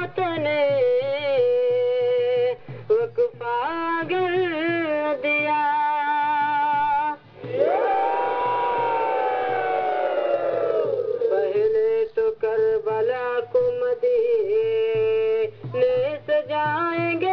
तूने वक्फा कर दिया। पहले तो करबला को मदीने सजाएंगे,